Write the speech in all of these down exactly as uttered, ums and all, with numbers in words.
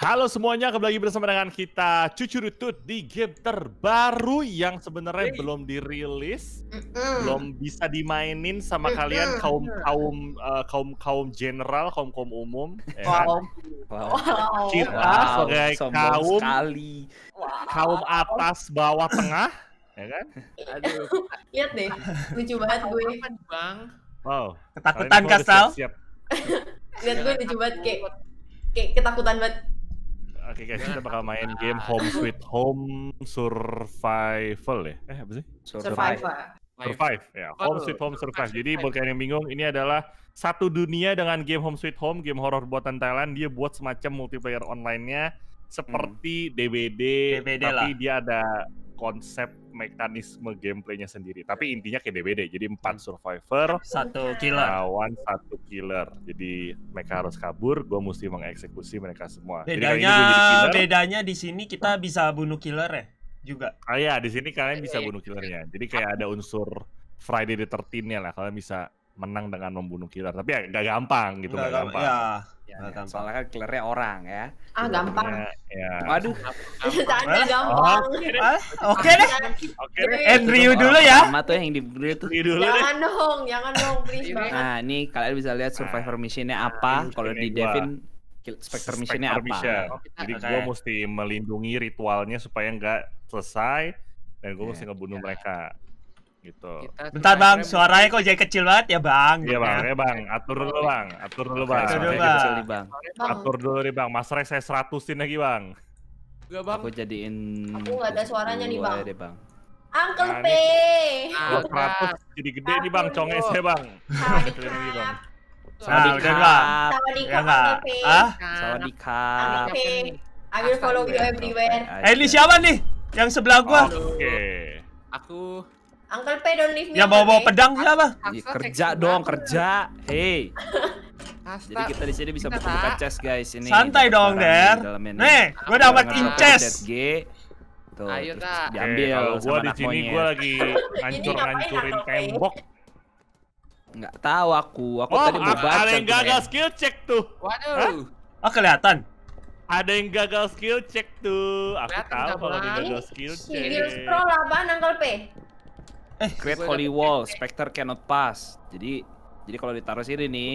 Halo semuanya, kembali lagi bersama dengan kita Cucurutut di game terbaru yang sebenarnya hey. belum dirilis, mm-mm. belum bisa dimainin sama mm-mm. kalian kaum kaum uh, kaum kaum general, kaum kaum umum. Ya kan? Wow. Wow. Kita wow. sebagai Sombong kaum sekali. Wow. kaum atas bawah tengah, ya kan? Aduh, lihat deh, lucu banget gue, bang. Wow. Ketakutan Kasal. Lihat gue lucu banget kayak kayak ketakutan banget. Oke okay, guys, kita bakal main game Home Sweet Home Survival ya? Eh apa sih? Survive. Survive, ya. Home Sweet Home Survive. Jadi buat kalian yang bingung, ini adalah satu dunia dengan game Home Sweet Home, game horror buatan Thailand. Dia buat semacam multiplayer online-nya seperti hmm. D V D, D V D tapi lah. Dia ada konsep mekanisme gameplaynya sendiri. Tapi intinya kayak D V D. Jadi empat survivor, satu killer, lawan satu killer. Jadi mereka harus kabur, gue mesti mengeksekusi mereka semua. Bedanya, bedanya di sini kita bisa bunuh killer ya juga. Ah ya, di sini kalian bisa bunuh killernya. Jadi kayak ada unsur Friday the thirteenth-nya lah. Kalian bisa menang dengan membunuh killer. Tapi ya gak gampang gitu, gak, gak gampang. Ya. Ya, ya, soalnya kan killernya orang ya. Ah gampang. Ya. Waduh. Tanda gampang. Oke deh. Oke deh. Andrew dulu ya. Sama tuh yang dibeli tuh. Jangan dong, jangan dong, please banget. Nah, ini kalian bisa lihat survivor mission-nya apa. Kalau di Devin Spectre mission-nya apa. Jadi gue mesti melindungi ritualnya supaya nggak selesai dan gue mesti ngebunuh mereka. Gitu. Bentar bang, suaranya kok jadi kecil banget ya bang? Iya bang, ya bang, atur dulu bang, atur dulu bang. Atur dulu bang. Kecil, bang. Atur dulu nih bang, Mas Rey saya seratusin lagi bang. Gak bang. Aku jadiin. Aku nggak ada suaranya nih bang. Deh, bang. Uncle P. Kalau seratus jadi gede nih bang, conge saya bang. Sawadikap. Sawadikap. Sawadikap Uncle P. Ah? Sawadikap. Uncle P. I will follow you everywhere. Eh ini siapa nih? Yang sebelah gua. Oke. Aku. Uncle P don't leave me. Yang bawa-bawa pedang siapa? Kerja dong, kerja. Hey. Jadi kita di sini bisa buka chest guys ini. Santai dong, Der. Nih, gua dapat chest. Tuh, ayo tak diambil. Kalau gua di sini gua lagi ngancur-ngancurin tembok. Enggak tahu aku. Aku oh, tadi mau baca. Ada yang gagal skill check tuh. Waduh. Oh, kelihatan. Ada yang gagal skill check tuh. Aku tahu kalau dia gagal skill check. Skill scroll apaan Uncle P? Eh, create holy wall, Spectre cannot pass. Jadi, jadi kalau ditaruh sini nih.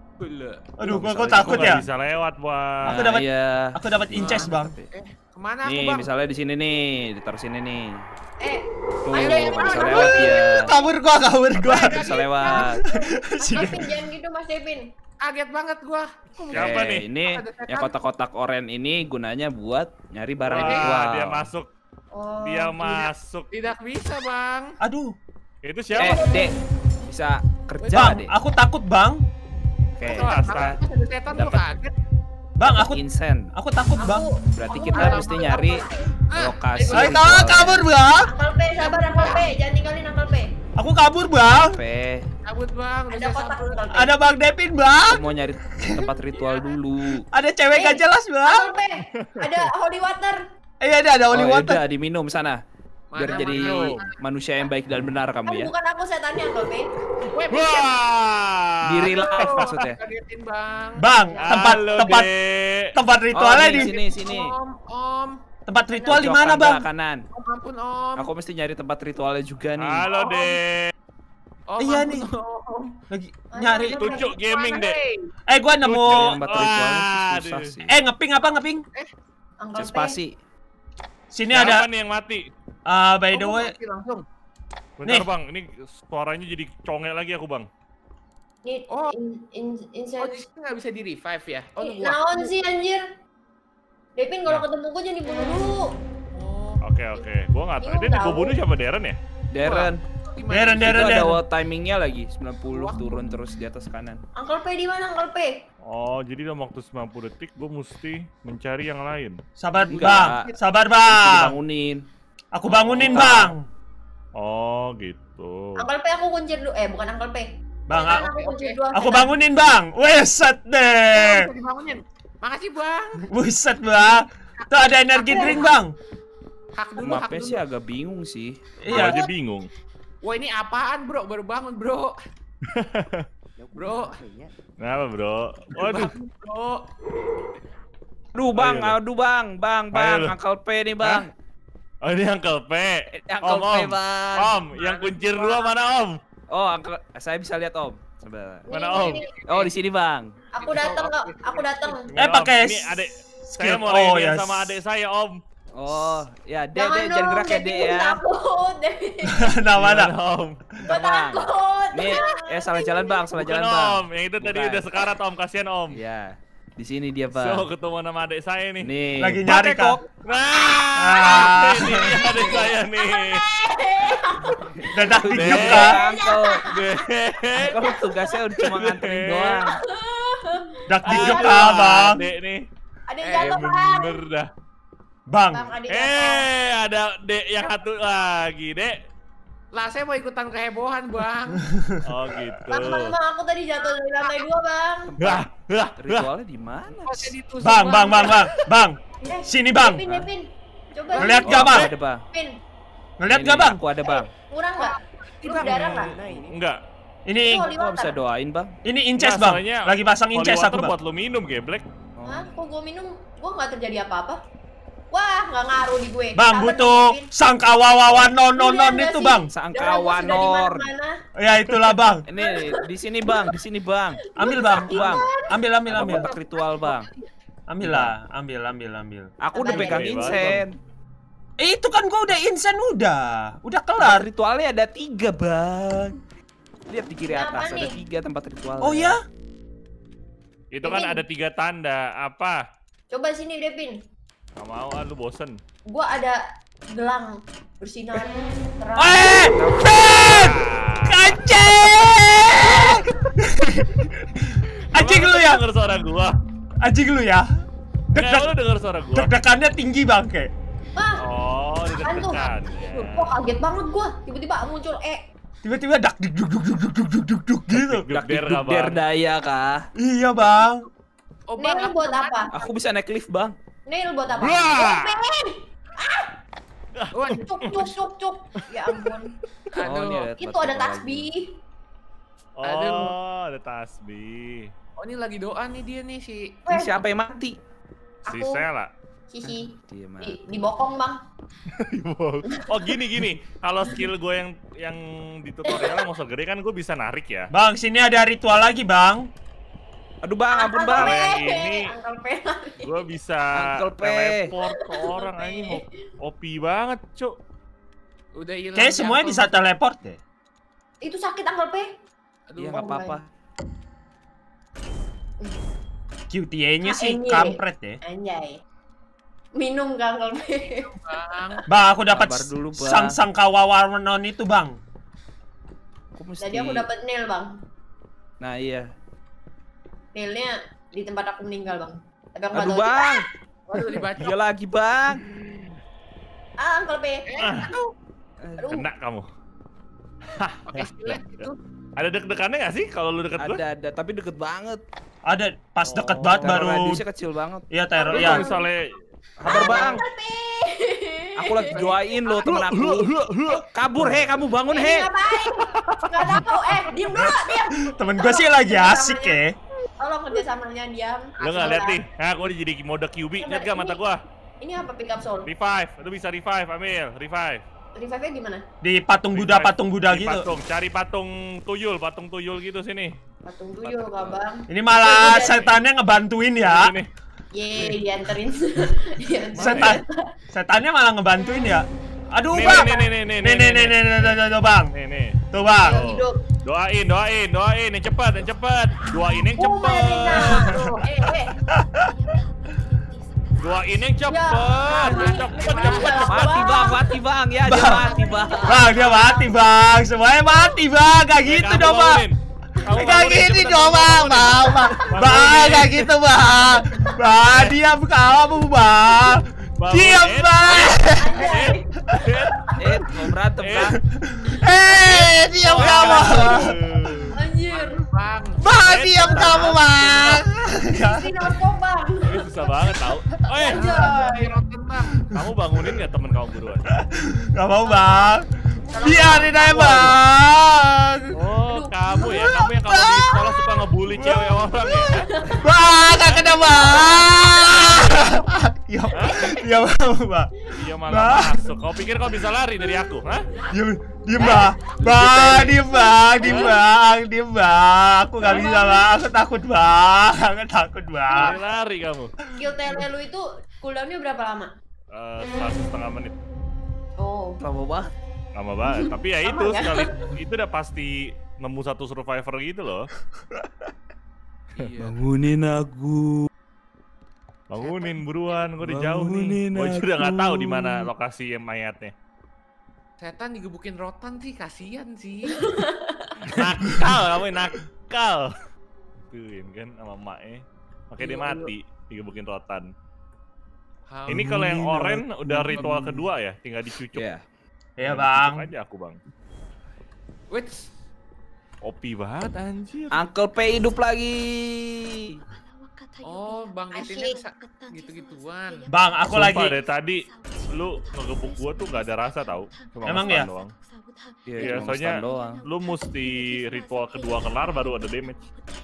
Aduh, gua kok takut ya. Bisa lewat, Bang. Aku dapat, iya. Aku dapat inches, Bang. Eh, kemana aku, Bang? Nih, misalnya di sini nih, ditaruh sini nih. Eh, tuh, bisa lewat ya. Kabur gua, kabur gua. Bisa lewat. Mas Devin, jangan gitu, Mas Devin. Kaget banget gua. Siapa nih? Ini yang kotak-kotak oranye ini gunanya buat nyari barang ritual. Dia masuk. Oh, dia masuk. Tidak bisa, Bang. Aduh. Itu siapa? Eh, Dek. Bisa kerja, Bang, Dek. aku takut, Bang. Oke. Ada setan tuh kaget. Bang, aku insen. Aku takut, Bang. Berarti kita mesti nyari lokasi. Ayo, kamu kabur, Bang. Uncle P, sabar Uncle P. Jangan tinggalin Uncle P. Aku kabur, Bang. P. Kabur, Bang. Ada kotak Uncle P. Ada Bang Devin, Bang. Aku mau nyari tempat ritual dulu. Ada cewek gak jelas, Bang. Uncle P, ada holy water. Iya, ada, ada holy oh, water. Udah diminum sana. Biar mana, jadi mana? Manusia yang baik dan benar kamu ya. Bukan aku setannya, Uncle P. Wah. Di real life maksudnya. Bang, tempat Halo, tempat Dek. tempat ritualnya oh, di sini sini. Om, Om. Tempat ritual di mana, Bang? Kanan. Om, ampun, Om. Aku mesti nyari tempat ritualnya juga nih. Halo, Dek. Oh, iya nih. Om. Lagi nyari tunjuk gaming, Dek. Eh, gua nemu tempat ritualnya susah sih. Eh, ngeping apa ngeping? Eh, spasi. Sini siapa ada nih yang mati? Ah, uh, by the way. Langsung. Bentar, nih. Bang, ini suaranya jadi conge lagi aku, Bang. Ini oh, in, in, inside. Oh, ini nggak bisa di revive ya? Oh, naon sih anjir? Devin kalau ketemu gua jangan dibunuh dulu. Oke, oke. Gua nggak tahu. Dia gua bunuh siapa, Darren ya? Darren. Darren, Darren, Darren. Ada timingnya lagi, sembilan puluh turun terus di atas kanan. Uncle P di mana, Uncle P? Oh, jadi dalam waktu sembilan puluh detik gue mesti mencari yang lain. Sabar, enggak. Bang. Sabar, Bang. Bangunin. Aku bangunin, oh. Bang. Oh, gitu. Uncle P aku kunci dulu. Eh, bukan Uncle P. Bang, ya, aku, aku, kunci dulu. aku bangunin, Bang. Weset deh. Dibangunin. Makasih, Bang. Buset, Bang. Tuh ada energi drink, Bang. Hak dulu, hak dulu. Sih agak bingung sih. Iya, aja bingung. Wah, ini apaan, Bro? Baru bangun, Bro. Bro. Kenapa, Bro? Waduh. Bro. Duh bang, Ayo, aduh bang, bang, bang, Ayo, Uncle P nih bang. Oh ini Uncle P. Uncle Om, P om. bang. Om, yang kuncir dua mana Om? Oh, Uncle, saya bisa lihat om. Sebentar. Mana Nih, Om? nih, nih. Oh di sini bang. Aku datang kok, aku datang. Eh, pakai Ini adek skill. saya mau Oh, reunian ya. sama adek saya Om. Oh, ya dek Jangan dek jangan dong, gerak ya Devin, dek gua ya. takut, Devin. Nah, mana? Gimana, Om? Gua takut. Nih, eh salah jalan bang, salah Bukan jalan bang. Om, yang itu tadi Bukan. udah sekarat Om, kasihan Om. Ya, di sini dia So, bang. ketemu sama adek saya nih. Nih. Lagi nyari, pakai kok. Kak. Nah, ini dia adek saya nih. Dadak Dek. dikduk kak. Uncle, Dek. Uncle tugasnya cuma nganterin doang. Dak dikduk Aduh. kak bang. Adek nih. Ada yang Eh, jatuh, Bang. bener dah. Bang. Bang, ada yang jatuh. Eh, ada dek yang satu lagi, dek. Lah saya mau ikutan kehebohan bang. Oh gitu. Bang, bang, bang, aku tadi jatuh dari lantai dua, Bang. Wah, wah, wah. Ritualnya di mana? Kok saya ditusuk, Bang, bang, bang, bang, bang. Eh, Sini bang. Devin, Devin. Coba. Ngeliat sini. gak, Bang? Ada bang. Devin, Ngeliat Ini, gak bang? Aku ada bang. kurang nggak? Lu Bang. berdarah nggak? Nah ini. Enggak. Ini Itu holy Kok bisa water. doain bang? ini inces Nggak, bang. soalnya Lagi pasang Holy inces water aku bang. buat lu minum, geblek. Hah? Kok gua minum, gua nggak terjadi apa-apa? Wah, nggak ngaruh di gue. Bang Sabar, butuh Devin. sangkawawawan non non non Lihat nggak itu sih? bang. Darah gua Sangkawanor. sudah di mana-mana. Ya itulah bang. Ini di sini bang, di sini bang. Ambil bang. Bang, Ambil ambil ada ambil. kotak ritual bang. Ambil lah. Ambil ambil ambil. Aku udah Sabar, pegang Devin. insen. Eh itu kan gua udah insen udah. Udah Tempat kelar. ritualnya ada tiga bang. Lihat di kiri Ini atas apa ada nih? tiga tempat ritual. Oh ya? Itu kan Devin. ada tiga tanda. Apa? Coba sini, Devin. Gak mau, ah, lu bosen. Gua ada gelang bersinar terang. Eh! Ben! Anjing! Anjing lu ya? Denger suara gua. Anjing lu ya? Enggak, Deg-deg lu denger suara gua. deg-degannya tinggi bang kayak. Ah, Oh, Apaan tuh? deg-degan. kok kaget banget gua. Tiba-tiba muncul E. Tiba-tiba dak dik duk duk duk duk duk duk duk duk gitu. Dak dik Duk der daya kah? Iya bang. Oh bang, Nail aku buat apa? Aku bisa naik lift bang. Nail buat apa? Wah! Devin! Wah, Cuk, cuk, cuk, cuk. Ya ampun. Oh, ini aduh. ada Itu tempat ada ritual lagi. tasbih. Oh, ada tasbih. Oh ini lagi doa nih dia nih si. Ini siapa yang mati? Si Aku. Sela. Hihi. Dia mati. Di, dibokong, Bang. Oh gini gini, kalau skill gue yang yang di tutorial monster gede kan gue bisa narik ya. Bang sini ada ritual lagi bang. Aduh bang, ampun Uncle bang. Kalau yang P. ini, Uncle P lari. Gue bisa Uncle P. teleport ke orang ini O P banget, cuk. Udah hilang. Kayaknya semuanya bisa teleport deh. Itu sakit, Uncle P. Aduh, Iya nggak apa-apa. Q T A-nya sih Anjay. kampret deh. Anjay. Minum ke Uncle P. bang. Bang aku dapat Sabar dulu, Bang. sang sang kawawanon itu bang. Aku mesti. Tadi aku dapat nail, Bang. Nah iya. Nailnya di tempat aku meninggal, Bang. Tapi aku nggak Aduh tahu. bang. Waduh dibaca. Dia lagi bang. Ah, Uncle P. Aduh. Aduh. Kena kamu. Pakai skillet itu. Ada deg-degannya gak sih kalau lu deket gue? Ada ada tapi deket banget. Ada pas deket Oh, banget Teror baru. radiusnya kecil banget. Iya teror Lu ya. kalau misalnya Kabar bang. Uncle P. Aku lagi doain lo temen aku. Kabur he, kamu bangun Eh, he. ngapain? Gak tahu. Eh, diem dulu, diem. Temen gue sih lagi asik ya. Tolong kerjasamanya diam. lu nggak lihat nih, nah gue jadi mode Q B, lihat gak mata gua? Ini apa pick up soul? Revive, lu bisa revive, ambil, revive. Revive-nya gimana? Di patung Buddha Revive. patung Buddha Di gitu. Patung, cari patung tuyul, patung tuyul gitu sini. Patung tuyul, Kak Bang. Ini malah setannya ngebantuin ya. Sini. Yeay, dianterin. Dianterin. Setan setannya malah ngebantuin ya. Aduh Nih, bang. nih, nih, nih, nih, Nih nih nih nih nih, nih, nih, nih, bang. Nih, nih. Tuh bang. Ayo hidup. Doain, doain, doain, yang cepat, yang cepat. Doain yang Oh, cepat. Eh, eh. Doain yang cepat. Ya, Yang cepat, cepat, cepat. Mati bang, mati bang. Ya dia Bang. mati bang. Bang dia mati bang. Semuanya mati bang. Gak Eh, gitu kamu dong bang. bangunin. Kamu Gak bangunin, gitu cepetan, dong kamu bang. bangunin. Bang bang. Bang Bangunin. gak gitu bang. Bang diam kamu bang. Bangunin. Diam bang. Anjay. Eh, mau berantem bang. Eh diam kamu. Anjir. Bang. Bang diam kamu bang. Ini notkop, Bang. Ini susah banget tau. Oh eh, Anjay. Rotten bang. kamu bangunin nggak temen kamu buruan? Gak mau bang. Biarin aja bang. Oh, kamu ya, kamu yang kalau di sekolah suka ngebully cewek orang ya? Bang gak kena bang. Ya, ya mau, Bang. Dia malah masuk. Kau pikir kau bisa lari dari aku, hah? Diem, diem, Bang. Bang, diem, Bang, diem, Bang, diem, Bang. Aku nggak bisa, Bang. Aku takut, Bang. Aku takut, Bang. Lari-lari kamu. Skill tele lu itu cooldownnya berapa lama? Eh, satu setengah menit. Oh. Lama banget. Lama banget. Tapi ya Lama itu ya? sekali itu udah pasti nemu satu survivor gitu loh. Iya. Bangunin aku. Bangunin buruan, gue udah jauh nih. Bangunin Gue juga nggak aku. tahu di mana lokasi mayatnya. Setan digebukin rotan sih, kasihan sih. Nakal kamu, nakal. Tuhin kan sama emaknya. Makanya dia Iya, mati, digebukin rotan. How- Ini kalau yang Bangunin oranye aku. udah ritual kedua ya, tinggal dicucuk. Iya. Ya, Tinggal Bang. dicucuk aja aku, Bang. Wait, O P banget anjir. Uncle P hidup lagi. oh Bang Etinnya kesa- gitu-gituan. Bang, aku Sumpah lagi. dari tadi lu ngegebuk gua tuh gak ada rasa tau. Cuma Emang nge-stun ya? doang. Iya, Iya, cuma soalnya stun doang. lu mesti ritual kedua kelar baru ada damage.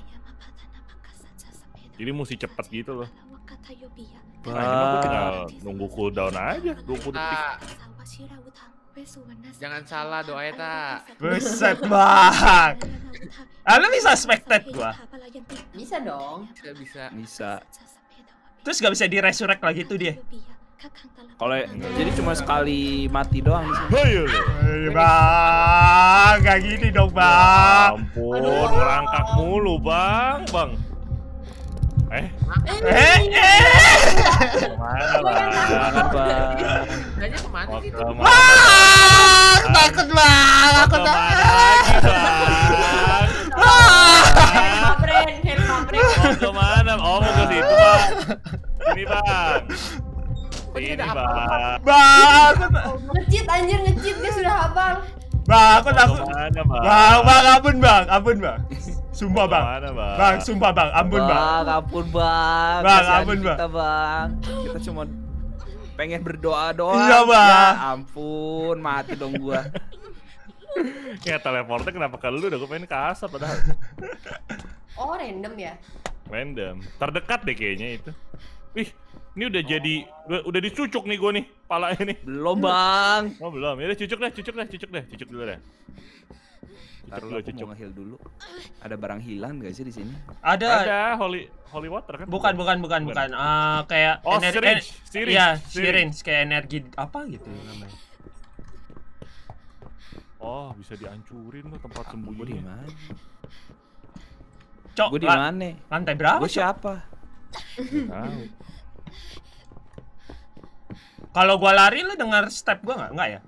Jadi mesti cepet gitu loh. Nah, ini mah gua tinggal nunggu cooldown aja dua puluh detik. Tak, jangan salah doanya tak. Buset, Bang. Ah, lu bisa spectate gua. Bisa dong. Bisa bisa. Bisa. Terus gak bisa di-resurrect lagi tuh dia. Kalau jadi cuma sekali mati doang di sini. Ayo lu. Eh, Bang, gak gini dong, Ya Bang. ampun, Aduh. ngerangkak mulu, Bang, Bang. Eh, Eh, eh. kemana, Bang? Jangan, Bang. Nanya kemana Mau sih itu? kemana? Bang, takut, Bang. Mau Aku kemana takut. lagi, Bang? Hand papren, hand papren. Mau kemana? Oh, mau ke situ, Bang. Sini, Bang. Kok dia Sini, ada Bang. Bang, aku takut. Ngecit anjir, ngecit dia sudah abang. Bang, aku Mau takut. kemana, Bang? Bang, Bang, ampun, Bang. Ampun, Bang. Sumpah, Mau Bang. kemana, Bang? Bang, sumpah, Bang. Ampun, Bang. Bang, ampun, Bang. Bang, Kasihan ampun, Bang. kita, Bang. Kita cuma pengen berdoa doang. Iya, Bang. Ya ampun, mati dong gua. Ya, teleportnya kenapa ke lu? Udah gue pengen ke asap padahal. Oh, random ya. Random. Terdekat deh kayaknya itu. Wih, ini udah jadi udah, udah dicucuk nih gue nih, palanya nih. Belum, Bang. Oh belum, ya udah cucuk deh, cucuk deh, cucuk deh, cucuk dulu deh. Cucuk Taruh dulu, aku cucuk. mau nge-heal dulu. Ada barang hilang gak sih di sini? Ada. Ada holy holy water kan? Bukan, bukan, bukan, bukan. Ah, kayak Oh, ener- syringe, en- syringe, Iya, syringe. syringe kayak energi apa gitu namanya. Oh, bisa dihancurin tuh tempat Gue di sembunyinya. mana? Cok, Gue di la- mana? lantai berapa? Gue siapa? Tahu. Kalau gua lari lu dengar step gua nggak? Nggak ya?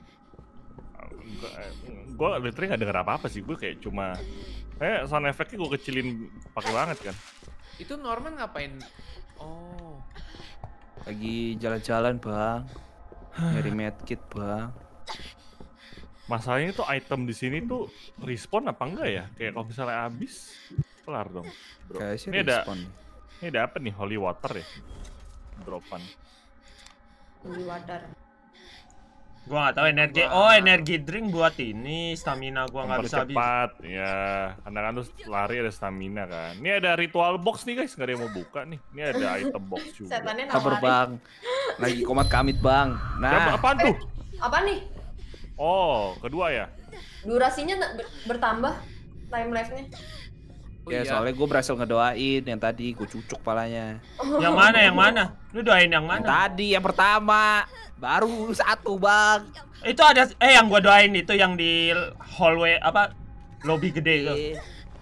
Gue literally gak denger apa-apa sih, gue kayak cuma eh sound effect-nya gue kecilin pakai banget kan. Itu Norman ngapain? Oh. Lagi jalan-jalan, Bang. Nyari medkit, Bang. Masalahnya tuh item di sini tuh respawn apa enggak ya? Kayak kalau misalnya habis kelar dong, bro. Kayaknya sih Ini ada respawn. ini ada apa nih? Holy water ya? Dropan. Holy water. Gua nggak tahu energi. Oh, energi drink buat ini stamina gua nggak bisa habis. Mempercepat, ya. Karena kan terus lari ada stamina kan. Ini ada ritual box nih guys, nggak ada yang mau buka nih. Ini ada item box juga. Setannya Sabar, nawarin. Bang. Lagi komat kamit, Bang. Ya, Nah, apaan tuh? Apa nih? Oh, kedua ya? Durasinya tak- ber- bertambah time life-nya. Oh ya iya. soalnya gue berhasil ngedoain yang tadi gue cucuk palanya. Yang mana? Yang mana? Lu doain yang Yang mana? tadi yang pertama, baru satu, Bang. Itu ada eh yang gua doain itu yang di hallway apa? Lobby gede itu. Eh,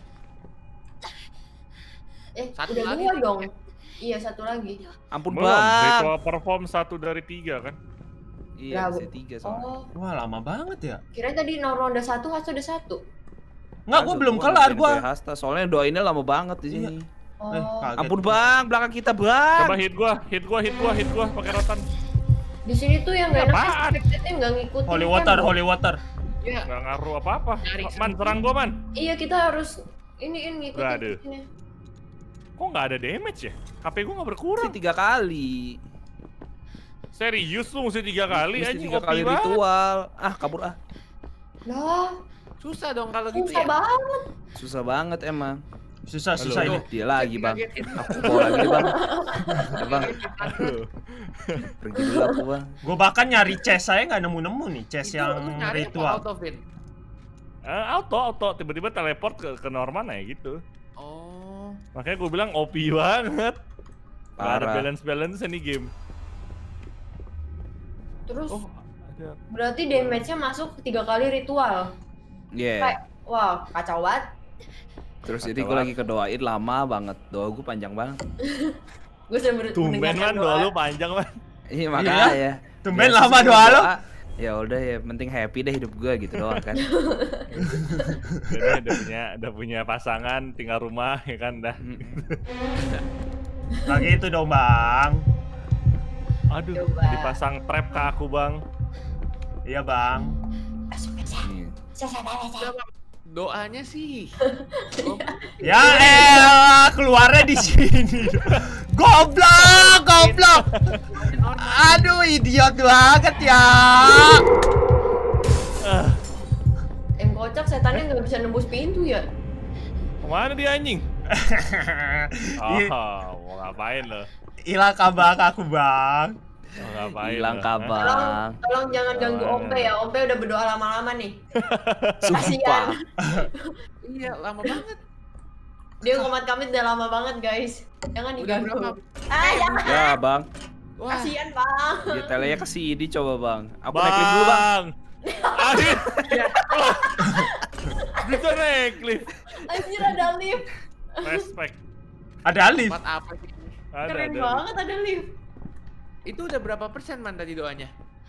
Eh, Satu udah lagi. dua dong. Iya, satu lagi. Ampun, Belum, Bang. ritual perform satu dari tiga kan? Iya, Lah, bisa tiga soalnya. Oh, Wah, lama banget ya. kira tadi ronda satu, Hasto udah satu. Enggak, gua Aduh, belum gua kelar ngerjain gua. kayak Hasta, soalnya doainnya lama banget di sini. Oh, Eh, kaget. Ampun, Bang, belakang kita, Bang. Coba hit gua, hit gua, hit gua, hit gua pakai rotan. di sini tuh yang gak enak Apaan? expected-nya nggak ngikutin. Holy kan, water, Bro. holy water. Ya. Nggak ngaruh apa-apa. Nyari Man, serang gua, Man. Iya, kita harus ini ini ngikutin. Aduh. ini. Kok nggak ada damage ya? H P gua nggak berkurang. Mesti tiga kali. Serius lu mesti tiga kali Mesti anjing, tiga O P kali banget. ritual. Ah, kabur ah. Lah, Susah dong kalau gitu susah ya. banget. Susah banget emang. Susah susah ini. Dia lagi bang. Aku bawa lagi deh bang. Ya, bang. Pergi dulu aku bang. Gue bahkan nyari chest saya nggak nemu-nemu nih chest yang ritual. Auto, Vin? Uh, auto, auto, tiba-tiba teleport ke, ke Norman ya gitu. Oh. Makanya gue bilang O P banget. Gak ada Parah. balance-balance nih game. Terus Oh, ada. berarti damage-nya masuk tiga kali ritual. Iya. Kayak, wah kacau banget. Terus jadi gue lagi kedoain lama banget. Doa gue panjang banget. Gue sudah ber- Tumben mendengarkan man doa lu panjang man. Iya makanya ya. Tumben Biasa lama sih doa lo. Ya udah ya, penting happy deh hidup gue gitu doang kan. Jadi udah punya, udah punya pasangan, tinggal rumah ya kan dah. Nah gitu dong bang. Aduh, Coba. dipasang trap ke aku bang. Iya bang. Nih. Doanya sih. Oh, Ya elah, keluarnya di sini. Goblok, goblok. Aduh, idiot banget ya. Ah, Em kocak setannya nggak bisa nembus pintu ya. kemana dia anjing? I- Oh, mau ngapain lo? Hilang kabak aku bang. Mau ngapain Hilang lo? kabar. Tolong, tolong jangan ganggu Oh, Ompe ya. Ompe udah berdoa lama-lama nih. Sumpah. Kasihan. iya, lama banget. Dia komat kami udah lama banget guys. Jangan Udah diganggu. berapa? Ah jangan. Ya bang. Wah, Kasihan bang. Dia telenya ke sini coba bang. Aku Bang. naik lift dulu bang. Adit. Bisa naik lift. Anjir ada lift. Respect. Ada lift. tempat apa sih? Ada, Keren ada. banget ada lift. Itu udah berapa persen man tadi doanya?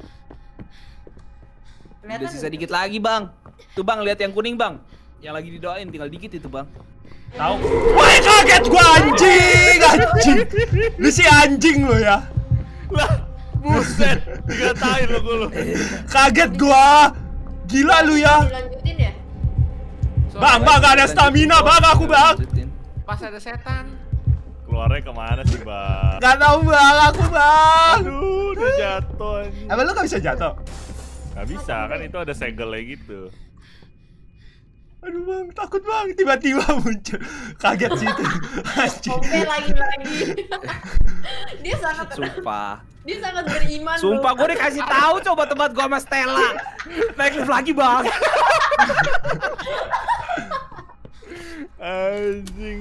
Udah Kelihatan sisa dikit lagi bang. Tuh bang lihat yang kuning bang. Yang lagi didoain tinggal dikit itu bang. Tahu? Wah kaget gua anjing, anjing. Lu si anjing lo ya. Lah, buset. Dikatain lo gue lo. Kaget gua. Gila lu ya. Dilanjutin ya? Bang, bang gak ada stamina bang aku bang. Lanjutin. Pas ada setan. Keluarnya kemana sih bang? Gak tahu bang aku bang. Aduh, udah jatuh anjing. Emang lu gak bisa jatuh? Gak bisa, kan itu ada segelnya gitu. Aduh bang, takut bang. Tiba-tiba muncul. Kaget sih itu. Anjing. Ompe lagi-lagi. Dia sangat Sumpah. dia sangat beriman. Sumpah bro. gue dikasih tahu coba tempat gua sama Stella. Naik lift lagi bang. Anjing.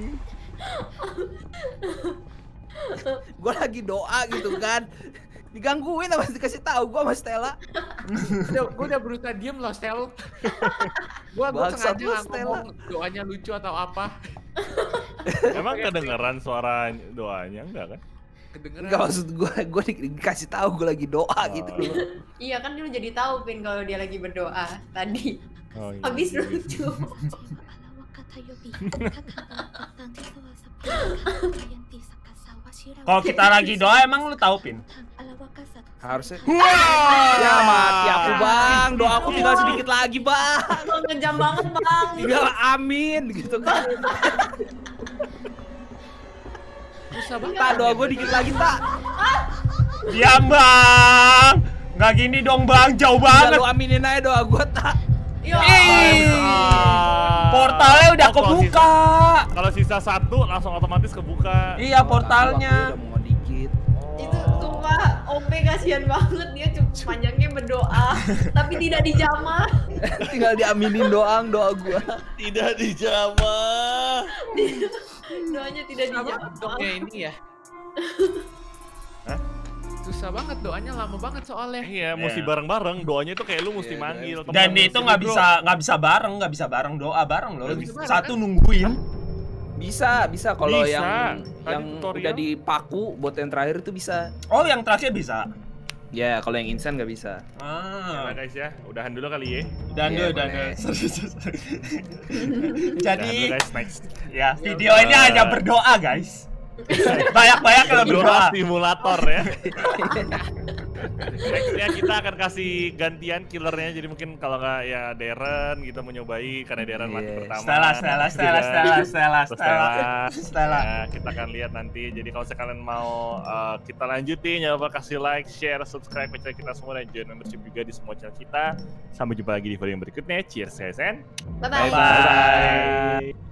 Gue lagi doa gitu kan. Digangguin apa dikasih tahu gua sama Stella. Udah, gue udah berusaha diem loh, Stel. Gue gue Bangsat sengaja lu, nggak Stella. ngomong doanya lucu atau apa. Emang kedengeran suara doanya enggak kan? Kedengeran. Enggak maksud gue, gue di, dikasih tahu gue lagi doa gitu loh. Iya kan dulu jadi tahu Pin kalau dia lagi berdoa tadi. Oh, iya. Habis lucu. Kalau kita lagi doa emang lu tahu Pin? Harusnya. Wah! Ya mati aku bang, doaku tinggal sedikit lagi bang. Bang ngejam banget bang. Tinggal amin gitu kan. Susah banget. Tak doa gue dikit lagi tak. Diam bang. Nggak gini dong bang, jauh Tinggal banget. lu aminin aja doa gue tak. Yo. Ih, Ah. portalnya udah Oh, kalau kebuka. sisa- Kalau sisa satu langsung otomatis kebuka. Iya portalnya. Udah mau dikit. Itu sumpah Ompe kasihan banget dia cuma panjangnya berdoa tapi tidak dijamah. Tinggal diaminin doang doa gue. Tidak dijamah. Doanya tidak Susah banget dijamah. doanya ini ya. Hah? Susah banget doanya, lama banget soalnya. Iya, mesti Iya. bareng-bareng. Doanya itu kayak lu mesti Iya, manggil. iya. temen Dan lu, itu sini, nggak bro. bisa nggak bisa bareng, nggak bisa bareng doa bareng loh. Nggak bisa bareng, Satu kan? nungguin. Bisa, bisa kalau Bisa. yang Tadi yang tutorial. udah dipaku buat yang terakhir itu bisa. Oh yang terakhir bisa. Ya, kalau yang instan nggak bisa. Ah. Nah, guys ya, udahan dulu kali ya. Dan Iya, dulu, dan boleh. dulu. Sorry, sorry, sorry. Udahan Jadi dulu, guys, next. ya video ini hanya berdoa guys. Banyak-banyak kalau berdoa. Doa simulator ya. Nextnya kita akan kasih gantian killernya. Jadi mungkin kalau nggak ya Darren kita mau nyobai karena Darren mati Yes. pertama. Stella, Stella, Stella, Gitu Stella, kan. Stella, Terus Stella, Stella. Stella. Ya, kita akan lihat nanti. Jadi kalau sekalian mau uh, kita lanjutin, jangan lupa kasih like, share, subscribe ke channel kita semua dan join membership juga di semua channel kita. Sampai jumpa lagi di video yang berikutnya. Cheers guys and Bye bye. Bye-bye. bye.